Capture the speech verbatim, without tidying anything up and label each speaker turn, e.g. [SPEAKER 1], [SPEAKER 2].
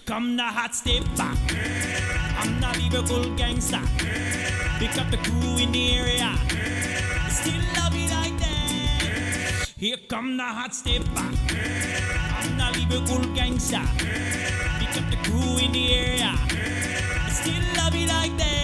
[SPEAKER 1] come the hot step back. I'm the lyrical gangster. Pick up the crew in the area. Still love it like that. Here come the hot step back. I'm the lyrical gangster. Pick up the crew in the area. Still love it like that.